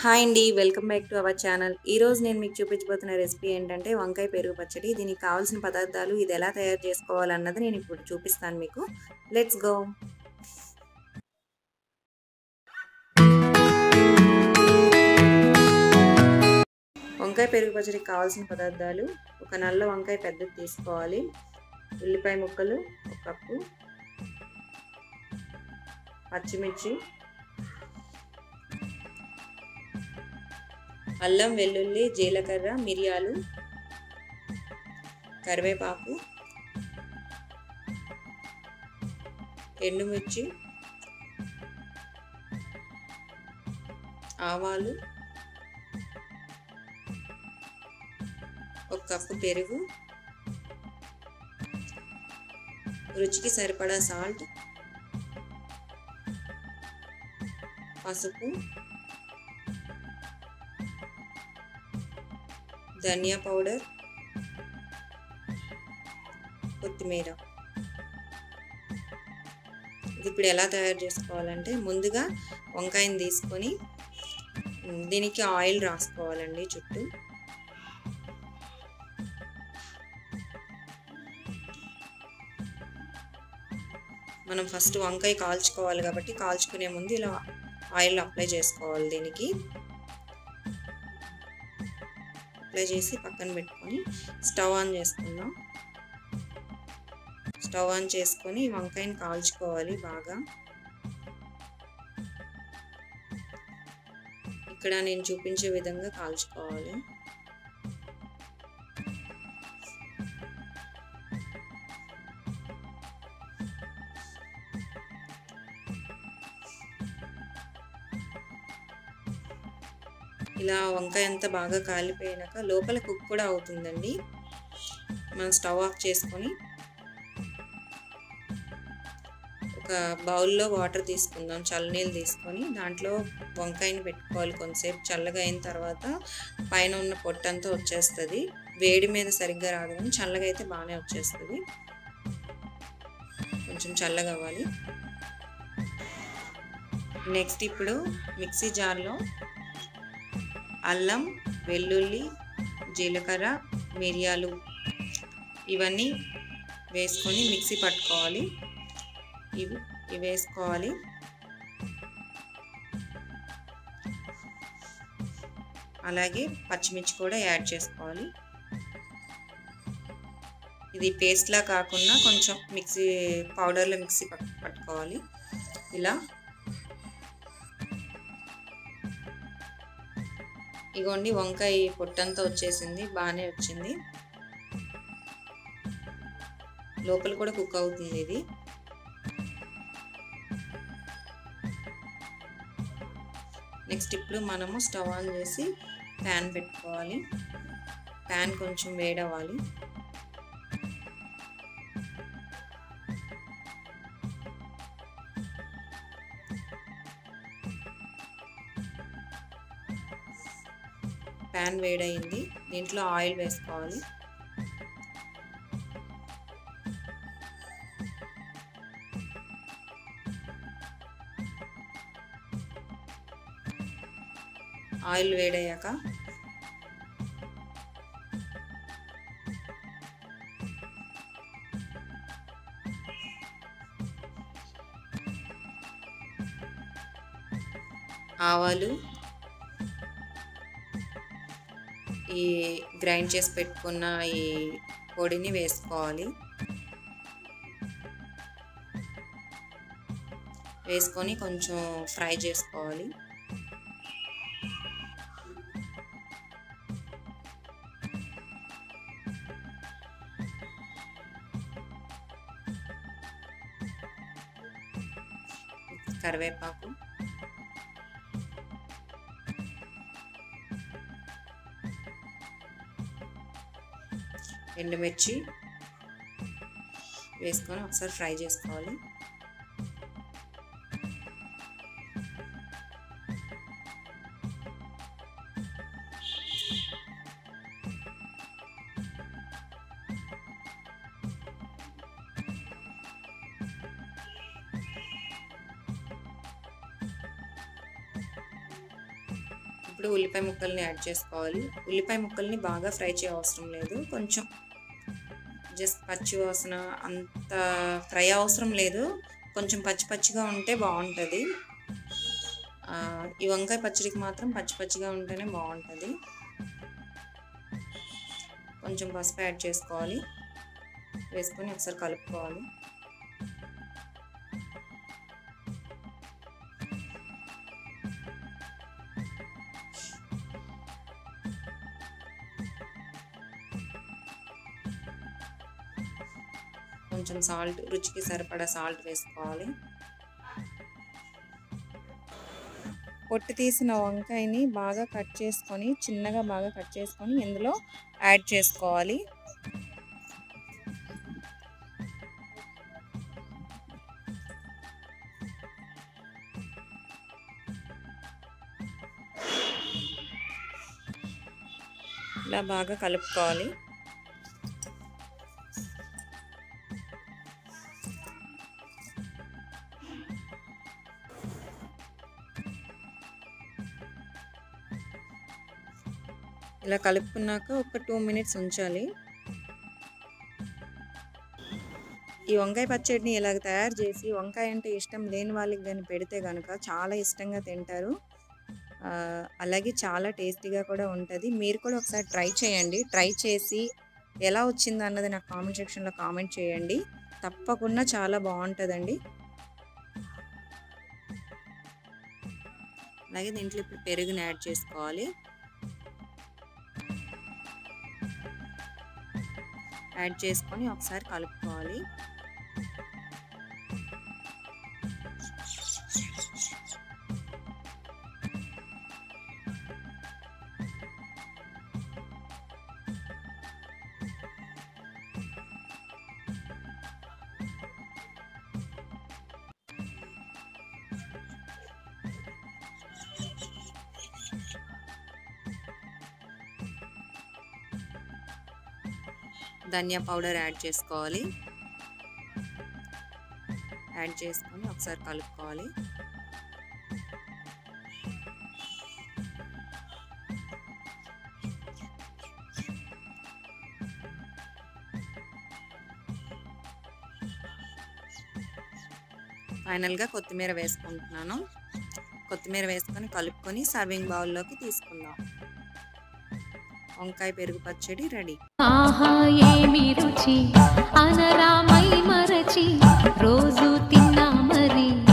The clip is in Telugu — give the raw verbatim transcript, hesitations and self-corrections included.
హాయ్ అండి. Welcome back to our channel. ఈరోజు నేను మీకు చూపించబోతున్న రెసిపీ ఏంటంటే వంకాయ పెరుగు పచ్చడి. దీనికి కావాల్సిన పదార్థాలు, ఇది ఎలా తయారు చేసుకోవాలన్నది నేను ఇప్పుడు చూపిస్తాను మీకు. Let's go. వంకాయ పెరుగు పచ్చడికి కావాల్సిన పదార్థాలు: ఒక నల్ల వంకాయ పెద్దది తీసుకోవాలి, ఉల్లిపాయ ముక్కలు ఒక కప్పు, పచ్చిమిర్చి, అల్లం వెల్లుల్లి జీలకర్ర మిరియాలు, కరివేపాకు, ఎండుమిర్చి, ఆవాలు, ఒక కప్పు పెరుగు, రుచికి సరిపడా సాల్ట్, పసుపు, ధనియా పౌడర్, కొత్తిమీర. ఇది ఇప్పుడు ఎలా తయారు చేసుకోవాలంటే, ముందుగా వంకాయని తీసుకొని దీనికి ఆయిల్ రాసుకోవాలండి చుట్టూ. మనం ఫస్ట్ వంకాయ కాల్చుకోవాలి కాబట్టి కాల్చుకునే ముందు ఇలా ఆయిల్ అప్లై చేసుకోవాలి. దీనికి అప్లై చేసి పక్కన పెట్టుకొని స్టవ్ ఆన్ చేసుకుందాం. స్టవ్ ఆన్ చేసుకొని వంకాయని కాల్చుకోవాలి బాగా. ఇక్కడ నేను చూపించే విధంగా కాల్చుకోవాలి. ఇలా వంకాయ అంతా బాగా కాలిపోయినాక లోపల కుక్ కూడా అవుతుందండి. మనం స్టవ్ ఆఫ్ చేసుకొని ఒక బౌల్లో వాటర్ తీసుకుందాం, చల్లనీళ్ళు తీసుకొని దాంట్లో వంకాయని పెట్టుకోవాలి. కొంతసేపు చల్లగా అయిన తర్వాత పైన ఉన్న పొట్టంతా వచ్చేస్తుంది. వేడి మీద సరిగ్గా రాదు కానీ చల్లగా అయితే బాగానే వచ్చేస్తుంది. కొంచెం చల్లగా అవ్వాలి. నెక్స్ట్ ఇప్పుడు మిక్సీ జార్లో అల్లం వెల్లుల్లి జీలకర్ర మిరియాలు ఇవన్నీ వేసుకొని మిక్సీ పట్టుకోవాలి. ఇవి ఇవి వేసుకోవాలి. అలాగే పచ్చిమిర్చి కూడా యాడ్ చేసుకోవాలి. ఇది పేస్ట్లా కాకుండా కొంచెం మిక్సీ పౌడర్లో మిక్సీ పట్టుకోవాలి. ఇలా ఇగోండి వంకాయ పొట్టంతా వచ్చేసింది, బాగానే వచ్చింది. లోపల కూడా కుక్ అవుతుంది ఇది. నెక్స్ట్ ఇప్పుడు మనము స్టవ్ ఆన్ చేసి ప్యాన్ పెట్టుకోవాలి. ప్యాన్ కొంచెం వేడవ్వాలి. ప్యాన్ వేడయింది. దీంట్లో ఆయిల్ వేసుకోవాలి. ఆయిల్ వేడయ్యాక ఆవాలు, ఈ గ్రైండ్ చేసి పెట్టుకున్న ఈ పొడిని వేసుకోవాలి. వేసుకొని కొంచెం ఫ్రై చేసుకోవాలి. కరివేపాకు, ఎండుమిర్చి వేసుకొని ఒకసారి ఫ్రై చేసుకోవాలి. ఇప్పుడు ఉల్లిపాయ ముక్కల్ని యాడ్ చేసుకోవాలి. ఉల్లిపాయ ముక్కల్ని బాగా ఫ్రై చేయవసరం లేదు, కొంచెం జస్ట్ పచ్చి వాసన అంత ఫ్రై అవసరం లేదు, కొంచెం పచ్చి పచ్చిగా ఉంటే బాగుంటుంది. ఈ వంకాయ పచ్చడికి మాత్రం పచ్చి పచ్చిగా ఉంటేనే బాగుంటుంది. కొంచెం పసుపు యాడ్ చేసుకోవాలి, వేసుకొని ఒకసారి కలుపుకోవాలి. కొంచెం సాల్ట్, రుచికి సరిపడా సాల్ట్ వేసుకోవాలి. పొట్టు తీసిన వంకాయని బాగా కట్ చేసుకొని చిన్నగా బాగా కట్ చేసుకొని ఇందులో యాడ్ చేసుకోవాలి. ఇలా బాగా కలుపుకోవాలి. ఇలా కలుపుకున్నాక ఒక టూ మినిట్స్ ఉంచాలి. ఈ వంకాయ పచ్చడిని ఇలాగ తయారు చేసి వంకాయ అంటే ఇష్టం లేని వాళ్ళకి కానీ పెడితే కనుక చాలా ఇష్టంగా తింటారు. అలాగే చాలా టేస్టీగా కూడా ఉంటుంది. మీరు కూడా ఒకసారి ట్రై చేయండి. ట్రై చేసి ఎలా వచ్చింది అన్నది నాకు కామెంట్ సెక్షన్లో కామెంట్ చేయండి. తప్పకుండా చాలా బాగుంటుందండి. అలాగే దీంట్లో ఇప్పుడు పెరుగుని యాడ్ చేసుకోవాలి. యాడ్ చేసుకొని ఒకసారి కలుపుకోవాలి. ధనియా పౌడర్ యాడ్ చేసుకోవాలి. యాడ్ చేసుకొని ఒకసారి కలుపుకోవాలి. ఫైనల్గా కొత్తిమీర వేసుకుంటున్నాను. కొత్తిమీర వేసుకొని కలుపుకొని సర్వింగ్ బౌల్లోకి తీసుకుందాం. వంకాయ పెరుగు పచ్చడి రెడీ. ఆహా ఏమి రుచి అనరామై మరచి రోజు తిన్నా మరి.